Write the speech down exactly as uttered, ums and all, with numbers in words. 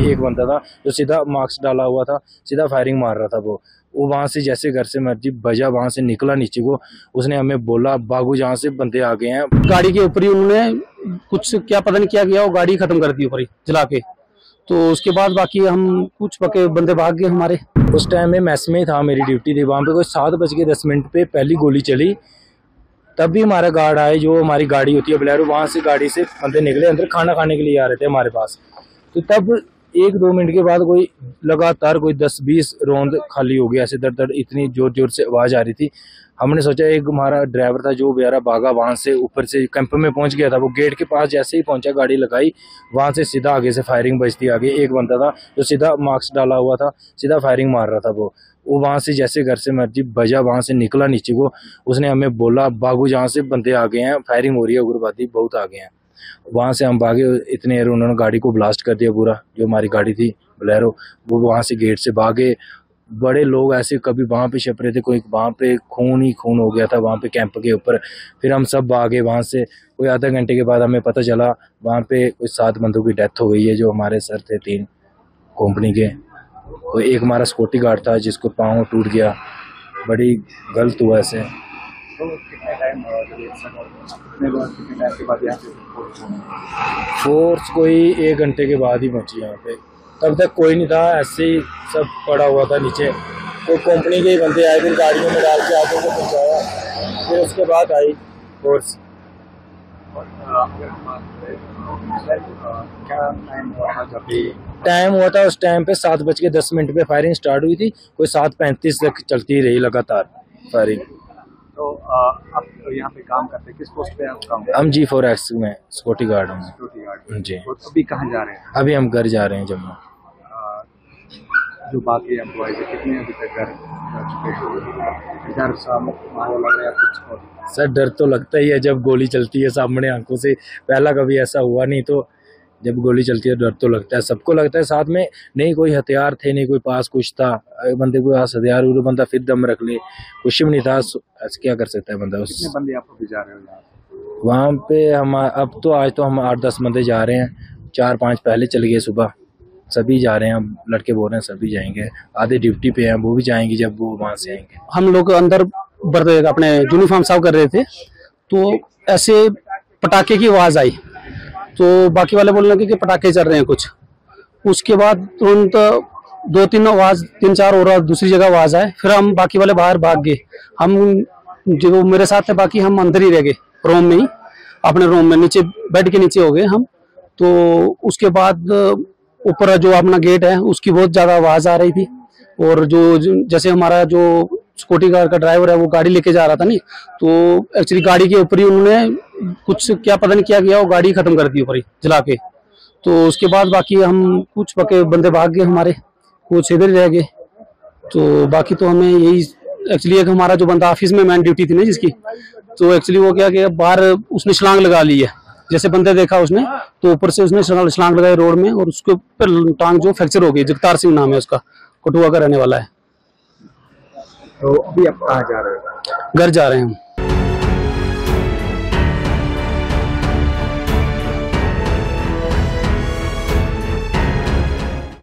एक बंदा था जो सीधा मास्क डाला हुआ था, सीधा फायरिंग मार रहा था। वो वो वहाँ से जैसे घर से मर्जी बजा, वहाँ से निकला नीचे को, उसने हमें बोला भागो जहाँ से बंदे आ गए हैं। गाड़ी के ऊपर ही उन्होंने कुछ क्या पता नहीं क्या किया, वो गाड़ी खत्म कर दी ऊपर ही जला के। तो उसके बाद बाकी हम कुछ पके बंदे भाग गए हमारे। उस टाइम में मैस में ही था, मेरी ड्यूटी थी वहाँ पे। कोई सात बज के दस मिनट पे पहली गोली चली, तब भी हमारा गार्ड आए, जो हमारी गाड़ी होती है बोलेरो, वहाँ से गाड़ी से बंदे निकले अंदर, खाना खाने के लिए आ रहे थे हमारे पास। तो तब एक दो मिनट के बाद कोई लगातार कोई दस बीस राउंड खाली हो गया, ऐसे दर दर इतनी जोर जोर से आवाज़ आ रही थी। हमने सोचा एक हमारा ड्राइवर था जो बेचारा भागा, वहाँ से ऊपर से कैंप में पहुँच गया था। वो गेट के पास जैसे ही पहुँचा, गाड़ी लगाई, वहाँ से सीधा आगे से फायरिंग बजती आगे। एक बंदा था जो सीधा मास्क डाला हुआ था, सीधा फायरिंग मार रहा था। वो वो वहाँ से जैसे घर से मर्जी बजा, वहाँ से निकला नीचे को, उसने हमें बोला भागो जहाँ से बंदे आ गए हैं, फायरिंग हो रही है, उग्रवादी बहुत आ गए हैं। वहाँ से हम भागे, इतने देर उन्होंने गाड़ी को ब्लास्ट कर दिया पूरा, जो हमारी गाड़ी थी बोलेरो। वो वहाँ से गेट से भागे। बड़े लोग ऐसे कभी वहाँ पे छप रहे थे, कोई वहाँ पे खून ही खून हो गया था वहाँ पे कैंप के ऊपर। फिर हम सब भागे वहाँ से। कोई आधा घंटे के बाद हमें पता चला वहाँ पे कोई सात बंदों की डेथ हो गई है, जो हमारे सर थे तीन कंपनी के। कोई एक हमारा सिक्योरिटी गार्ड था जिसको पाँव टूट गया, बड़ी गलत हुआ ऐसे। तो कितने टाइम के बाद यहाँ फोर्स कोई एक घंटे के बाद ही पहुंची यहाँ पे। तब तक कोई नहीं था, ऐसे ही सब पड़ा हुआ था नीचे। तो कंपनी के बंदे आए, फिर गाड़ियों में डाल के आगे को पहुँचाया, फिर उसके बाद आई फोर्स। क्या टाइम हुआ जब भी टाइम हुआ था उस टाइम पे सात बज के दस मिनट पे फायरिंग स्टार्ट हुई थी, कोई सात पैंतीस तक चलती रही लगातार फायरिंग। तो आप यहाँ पे काम करते हैं, किस पोस्ट पे आप काम करते हैं? हम जी फोर एक्स में सिक्योरिटी गार्ड हूँ। Security guard ji. तो अभी कहाँ जा रहे हैं? अभी हम घर जा रहे हैं जम्मू। जो बाकी एम्प्लॉयज है कितने अभी तक घर जा चुके हैं? डर सा माहौल लग रहा है कुछ और? सर डर तो लगता ही है जब गोली चलती है सामने आंखों से। पहला कभी ऐसा हुआ नहीं, तो जब गोली चलती है डर तो लगता है, सबको लगता है। साथ में नहीं कोई हथियार थे, नहीं कोई पास कुछ था, बंदे को पास हथियार हो तो बंदा फिर दम रख ले, कुछ भी नहीं था, ऐसे क्या कर सकता है बंदा। उस कितने बंदे आप अभी जा रहे हो यहाँ? वहाँ पे हम अब तो आज तो हम आठ दस बंदे जा रहे हैं, चार पाँच पहले चल गए सुबह, सभी जा रहे हैं। अब लड़के बोल रहे हैं सभी जाएंगे, आधे ड्यूटी पे हैं, वो भी जाएंगे जब वो वहाँ से आएंगे। हम लोग अंदर बर्दे अपने यूनिफॉर्म साफ कर रहे थे, तो ऐसे पटाखे की आवाज़ आई, तो बाकी वाले बोलने लगे कि पटाखे चल रहे हैं कुछ। उसके बाद तुरंत दो तीन आवाज़, तीन चार और दूसरी जगह आवाज़ आए, फिर हम बाकी वाले बाहर भाग गए। हम जो मेरे साथ थे बाकी हम अंदर ही रह गए, रूम में ही, अपने रूम में नीचे बेड के नीचे हो गए हम। तो उसके बाद ऊपर जो अपना गेट है उसकी बहुत ज़्यादा आवाज़ आ रही थी, और जो जैसे हमारा जो सिक्योरिटी गार्ड का ड्राइवर है वो गाड़ी लेके जा रहा था नहीं, तो एक्चुअली गाड़ी के ऊपर ही उन्होंने कुछ क्या पता नहीं क्या किया, वो गाड़ी खत्म कर दी ऊपर ही जला के। तो उसके बाद बाकी हम कुछ पके बंदे भाग गए हमारे, कुछ इधर रह गए। तो बाकी तो हमें यही एक्चुअली एक हमारा जो बंदा ऑफिस में मैन ड्यूटी थी ना जिसकी, तो एक्चुअली वो क्या किया, बाहर उसने छलांग लगा ली है। जैसे बंदे देखा उसने, तो ऊपर से उसने छलांग लगाई रोड में, और उसके ऊपर टांग जो फ्रैक्चर हो गई। जगतार सिंह नाम है उसका, कठुआ का रहने वाला है। तो अभी आप कहाँ जा रहे हो? घर जा रहे हैं हम।